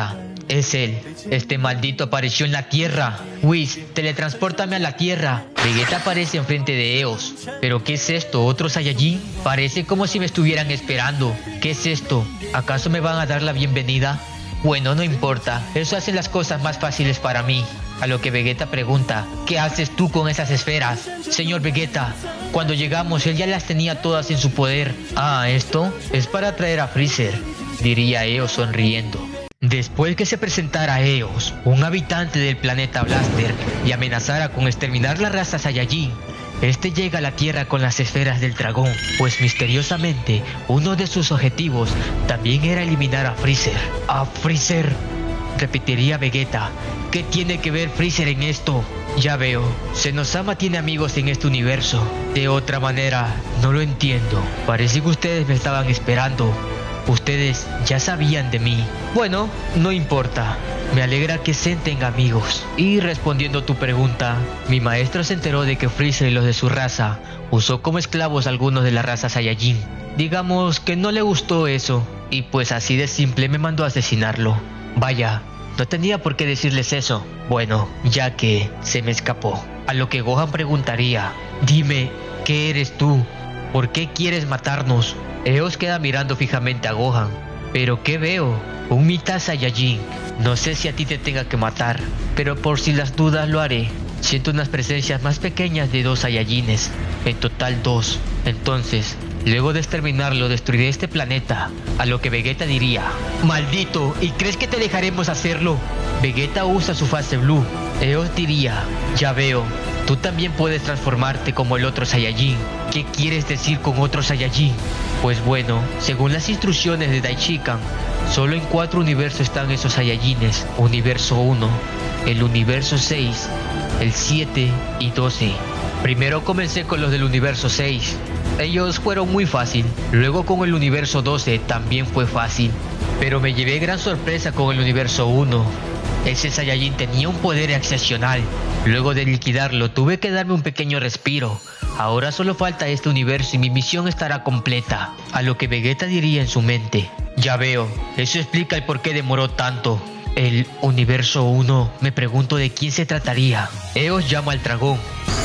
Es él. Este maldito apareció en la Tierra. Whis, teletranspórtame a la Tierra. Vegeta aparece enfrente de Eos. ¿Pero qué es esto? ¿Otro Saiyajin? Parece como si me estuvieran esperando. ¿Qué es esto? ¿Acaso me van a dar la bienvenida? Bueno, no importa. Eso hace las cosas más fáciles para mí. A lo que Vegeta pregunta, ¿qué haces tú con esas esferas? Señor Vegeta, cuando llegamos él ya las tenía todas en su poder. Ah, ¿esto? Es para atraer a Freezer, diría Eos sonriendo. Después que se presentara Eos, un habitante del planeta Blaster, y amenazara con exterminar la raza Saiyajin, este llega a la Tierra con las esferas del dragón, pues misteriosamente uno de sus objetivos también era eliminar a Freezer. ¡A Freezer!, repetiría Vegeta. ¿Qué tiene que ver Freezer en esto? Ya veo, Zenosama tiene amigos en este universo. De otra manera, no lo entiendo. Parece que ustedes me estaban esperando. Ustedes ya sabían de mí. Bueno, no importa. Me alegra que Zen tenga amigos. Y respondiendo a tu pregunta, mi maestro se enteró de que Freezer y los de su raza usó como esclavos a algunos de la raza Saiyajin. Digamos que no le gustó eso, y pues así de simple me mandó a asesinarlo. Vaya, no tenía por qué decirles eso. Bueno, ya que se me escapó. A lo que Gohan preguntaría, dime, ¿qué eres tú? ¿Por qué quieres matarnos? Eos queda mirando fijamente a Gohan. ¿Pero qué veo? Un mitad Saiyajin. No sé si a ti te tenga que matar, pero por si las dudas lo haré. Siento unas presencias más pequeñas de 2 Saiyajines. En total 2. Entonces, luego de exterminarlo, destruiré este planeta. A lo que Vegeta diría, ¡maldito! ¿Y crees que te dejaremos hacerlo? Vegeta usa su fase Blue. Eos diría, ya veo. Tú también puedes transformarte como el otro Saiyajin. ¿Qué quieres decir con otro Saiyajin? Pues bueno, según las instrucciones de Daichikan, solo en 4 universos están esos Saiyajines. Universo 1, el universo 6, el 7 y 12. Primero comencé con los del universo 6. Ellos fueron muy fácil. Luego con el universo 12 también fue fácil. Pero me llevé gran sorpresa con el universo 1. Ese Saiyajin tenía un poder excepcional. Luego de liquidarlo tuve que darme un pequeño respiro. Ahora solo falta este universo y mi misión estará completa. A lo que Vegeta diría en su mente, ya veo, eso explica el por qué demoró tanto. El universo 1, me pregunto de quién se trataría. Eos llama al dragón.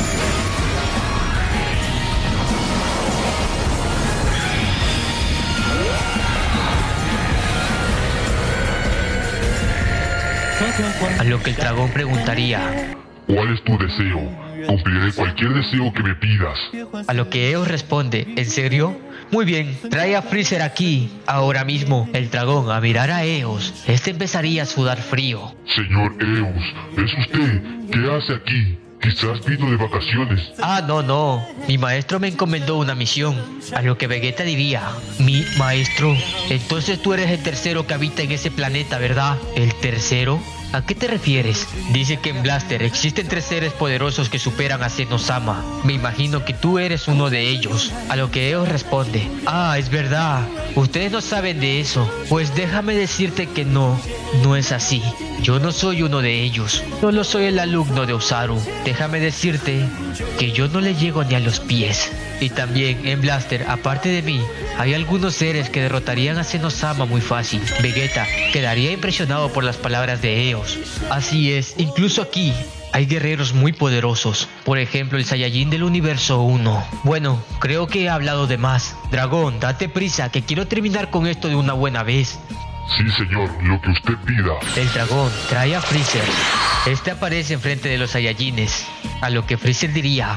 A lo que el dragón preguntaría, ¿cuál es tu deseo? Cumpliré cualquier deseo que me pidas. A lo que Eos responde, ¿en serio? Muy bien, trae a Freezer aquí, ahora mismo. El dragón, a mirar a Eos, este empezaría a sudar frío. Señor Eos, ¿es usted? ¿Qué hace aquí? Quizás vino de vacaciones. Ah, no, mi maestro me encomendó una misión. A lo que Vegeta diría, ¿mi maestro? Entonces tú eres el tercero que habita en ese planeta, ¿verdad? ¿El tercero? ¿A qué te refieres? Dice que en Blaster existen 3 seres poderosos que superan a Zenosama. Me imagino que tú eres uno de ellos. A lo que Eos responde, ah, es verdad. Ustedes no saben de eso. Pues déjame decirte que no es así. Yo no soy uno de ellos. Solo soy el alumno de Osaru. Déjame decirte que yo no le llego ni a los pies. Y también en Blaster, aparte de mí, hay algunos seres que derrotarían a Zenosama muy fácil. Vegeta quedaría impresionado por las palabras de Eos. Así es, incluso aquí hay guerreros muy poderosos. Por ejemplo, el Saiyajin del universo 1. Bueno, creo que he hablado de más. Dragón, date prisa, que quiero terminar con esto de una buena vez. Sí, señor, lo que usted pida. El dragón trae a Freezer. Este aparece enfrente de los Saiyajines. A lo que Freezer diría,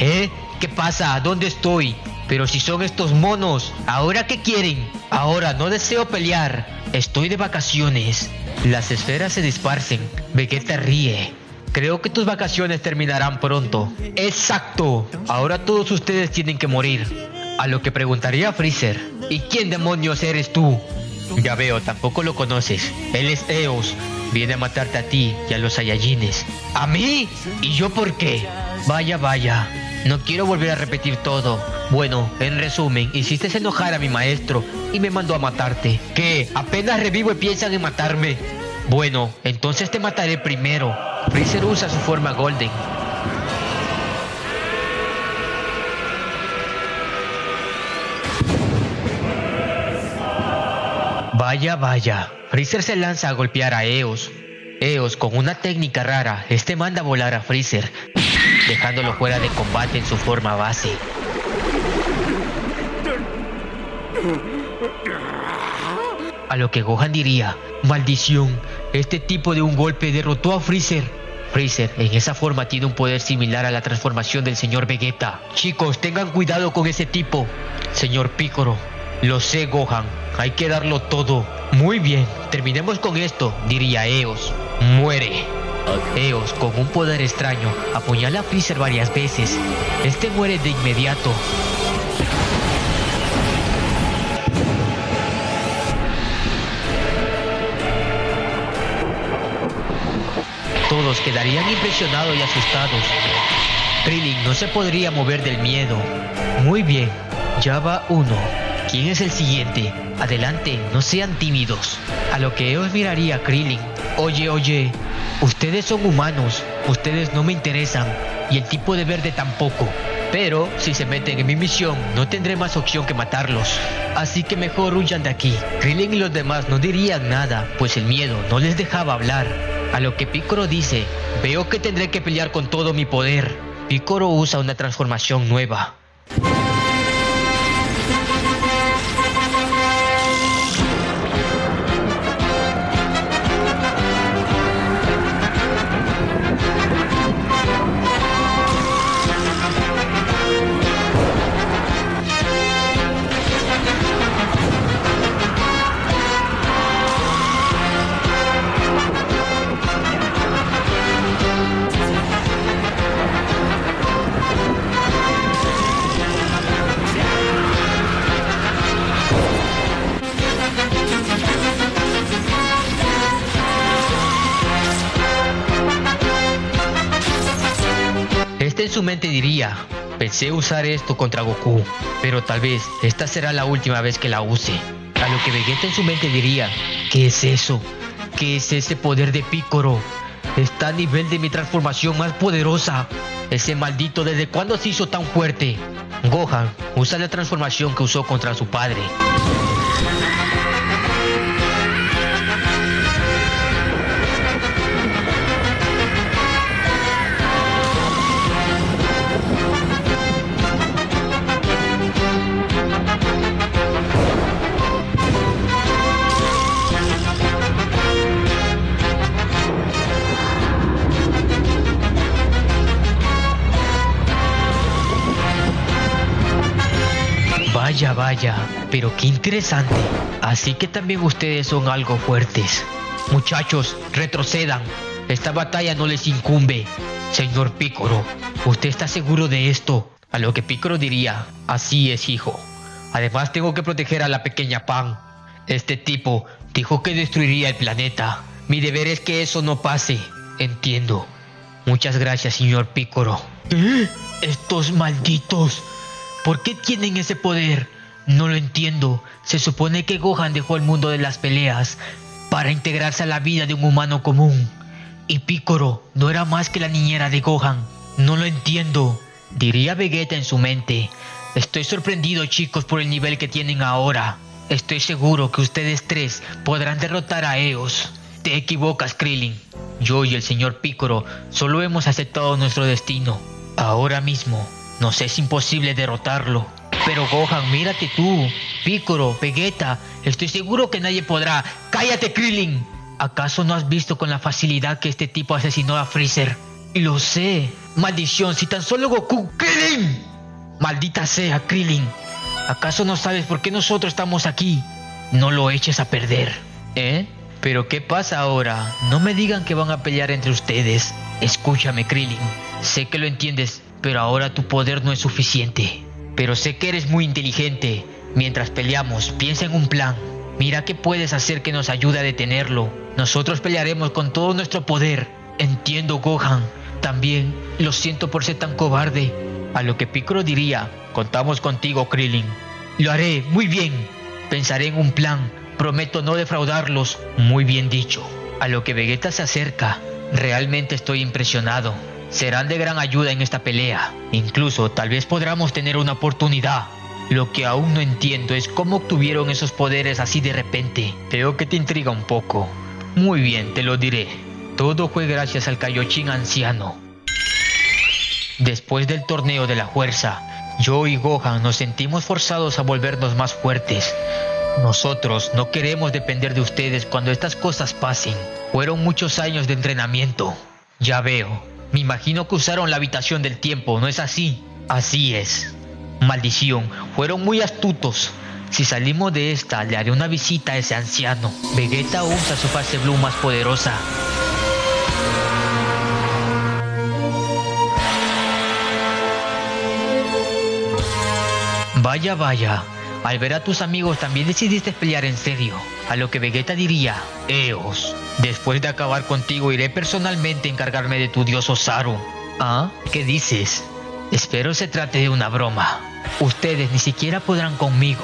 ¿qué pasa? ¿Dónde estoy? Pero si son estos monos, ¿ahora qué quieren? Ahora no deseo pelear. Estoy de vacaciones. Las esferas se disparcen. Vegeta ríe. Creo que tus vacaciones terminarán pronto. ¡Exacto! Ahora todos ustedes tienen que morir. A lo que preguntaría Freezer, ¿y quién demonios eres tú? Ya veo, tampoco lo conoces. Él es Eos. Viene a matarte a ti y a los Saiyajines. ¿A mí? ¿Y yo por qué? Vaya. No quiero volver a repetir todo. Bueno, en resumen, hiciste enojar a mi maestro y me mandó a matarte. ¿Qué? Apenas revivo y piensan en matarme. Bueno, entonces te mataré primero. Freezer usa su forma Golden. Vaya, vaya. Freezer se lanza a golpear a Eos. Eos, con una técnica rara, manda a volar a Freezer, dejándolo fuera de combate en su forma base. A lo que Gohan diría: maldición, este tipo de un golpe derrotó a Freezer. Freezer en esa forma tiene un poder similar a la transformación del señor Vegeta. Chicos, tengan cuidado con ese tipo. Señor Piccolo, lo sé, Gohan, hay que darlo todo. Muy bien, terminemos con esto, diría Eos. Muere. Eos, con un poder extraño, apuñala a Freezer varias veces. Muere de inmediato. Todos quedarían impresionados y asustados. Krillin no se podría mover del miedo. Muy bien, ya va uno. ¿Quién es el siguiente? Adelante, no sean tímidos. A lo que Eos miraría a Krillin. Oye, ustedes son humanos, ustedes no me interesan, y el tipo de verde tampoco. Pero si se meten en mi misión, no tendré más opción que matarlos. Así que mejor huyan de aquí. Krillin y los demás no dirían nada, pues el miedo no les dejaba hablar. A lo que Piccolo dice: veo que tendré que pelear con todo mi poder. Piccolo usa una transformación nueva. En su mente diría: pensé usar esto contra Goku, pero tal vez esta será la última vez que la use. A lo que Vegeta en su mente diría: ¿qué es eso? ¿Qué es ese poder de Piccolo? Está a nivel de mi transformación más poderosa. Ese maldito, ¿desde cuándo se hizo tan fuerte? Gohan usa la transformación que usó contra su padre. Vaya, pero qué interesante. Así que también ustedes son algo fuertes. Muchachos, retrocedan. Esta batalla no les incumbe. Señor Piccolo, ¿usted está seguro de esto? A lo que Piccolo diría: así es, hijo. Además tengo que proteger a la pequeña Pan. Este tipo dijo que destruiría el planeta. Mi deber es que eso no pase. Entiendo. Muchas gracias, señor Piccolo. ¿Qué? Estos malditos. ¿Por qué tienen ese poder? No lo entiendo. Se supone que Gohan dejó el mundo de las peleas para integrarse a la vida de un humano común. Y Piccolo no era más que la niñera de Gohan. No lo entiendo, diría Vegeta en su mente. Estoy sorprendido, chicos, por el nivel que tienen ahora. Estoy seguro que ustedes tres podrán derrotar a Eos. Te equivocas, Krillin. Yo y el señor Piccolo solo hemos aceptado nuestro destino. Ahora mismo nos es imposible derrotarlo. Pero Gohan, mírate tú. Piccolo, Vegeta, estoy seguro que nadie podrá. ¡Cállate, Krillin! ¿Acaso no has visto con la facilidad que este tipo asesinó a Freezer? Y lo sé. Maldición, si tan solo Goku... ¡Krillin! Maldita sea, Krillin. ¿Acaso no sabes por qué nosotros estamos aquí? No lo eches a perder. ¿Pero qué pasa ahora? No me digan que van a pelear entre ustedes. Escúchame, Krillin. Sé que lo entiendes, pero ahora tu poder no es suficiente. Pero sé que eres muy inteligente. Mientras peleamos, piensa en un plan. Mira qué puedes hacer que nos ayude a detenerlo. Nosotros pelearemos con todo nuestro poder. Entiendo, Gohan. También lo siento por ser tan cobarde. A lo que Piccolo diría: contamos contigo, Krillin. Lo haré, muy bien. Pensaré en un plan. Prometo no defraudarlos. Muy bien dicho. A lo que Vegeta se acerca. Realmente estoy impresionado. Serán de gran ayuda en esta pelea. Incluso tal vez podamos tener una oportunidad. Lo que aún no entiendo es cómo obtuvieron esos poderes así de repente. Veo que te intriga un poco. Muy bien, te lo diré. Todo fue gracias al Kaioshin anciano. Después del torneo de la fuerza, yo y Gohan nos sentimos forzados a volvernos más fuertes. Nosotros no queremos depender de ustedes cuando estas cosas pasen. Fueron muchos años de entrenamiento. Ya veo. Me imagino que usaron la habitación del tiempo, ¿no es así? Así es. Maldición, fueron muy astutos. Si salimos de esta, le haré una visita a ese anciano. Vegeta usa su fase Blue más poderosa. Vaya, vaya. Al ver a tus amigos también decidiste pelear en serio. A lo que Vegeta diría: Eos, después de acabar contigo iré personalmente a encargarme de tu dios Osaru. ¿Ah? ¿Qué dices? Espero se trate de una broma. Ustedes ni siquiera podrán conmigo.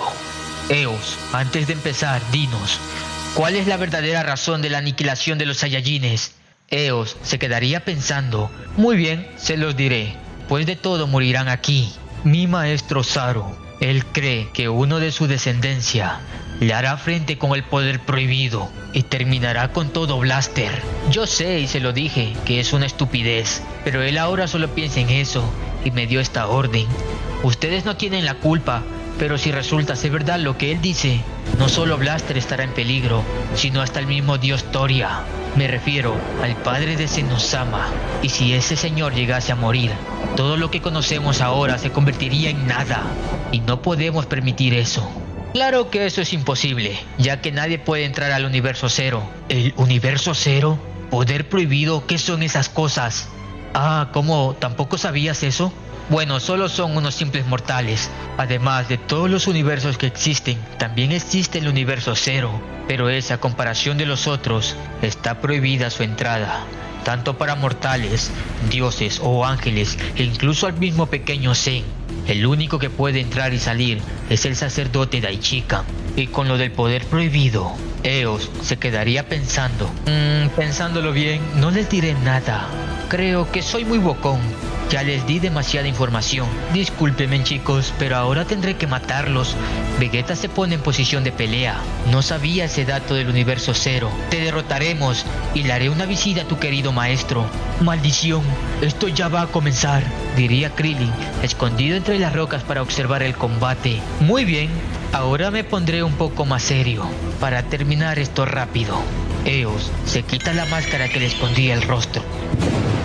Eos, antes de empezar, dinos, ¿cuál es la verdadera razón de la aniquilación de los Saiyajines? Eos se quedaría pensando. Muy bien, se los diré, pues de todo morirán aquí. Mi maestro Osaru, él cree que uno de su descendencia le hará frente con el poder prohibido y terminará con todo Blaster. Yo sé y se lo dije que es una estupidez, pero él ahora solo piensa en eso y me dio esta orden. Ustedes no tienen la culpa, pero si resulta ser verdad lo que él dice, no solo Blaster estará en peligro, sino hasta el mismo dios Toria. Me refiero al padre de Zenosama, y si ese señor llegase a morir, todo lo que conocemos ahora se convertiría en nada, y no podemos permitir eso. Claro que eso es imposible, ya que nadie puede entrar al universo cero. ¿El universo cero? ¿Poder prohibido? ¿Qué son esas cosas? Ah, ¿cómo? ¿Tampoco sabías eso? Bueno, solo son unos simples mortales. Además de todos los universos que existen, también existe el universo cero, pero esa, a comparación de los otros, está prohibida su entrada, tanto para mortales, dioses o ángeles, e incluso al mismo pequeño Zen. El único que puede entrar y salir es el sacerdote Daichikan. Y con lo del poder prohibido, Eos se quedaría pensando. Pensándolo bien, no les diré nada. Creo que soy muy bocón. Ya les di demasiada información. Discúlpenme, chicos, pero ahora tendré que matarlos. Vegeta se pone en posición de pelea. No sabía ese dato del universo cero. Te derrotaremos y le haré una visita a tu querido maestro. Maldición, esto ya va a comenzar, diría Krillin, escondido entre las rocas para observar el combate. Muy bien, ahora me pondré un poco más serio para terminar esto rápido. Eos se quita la máscara que le escondía el rostro.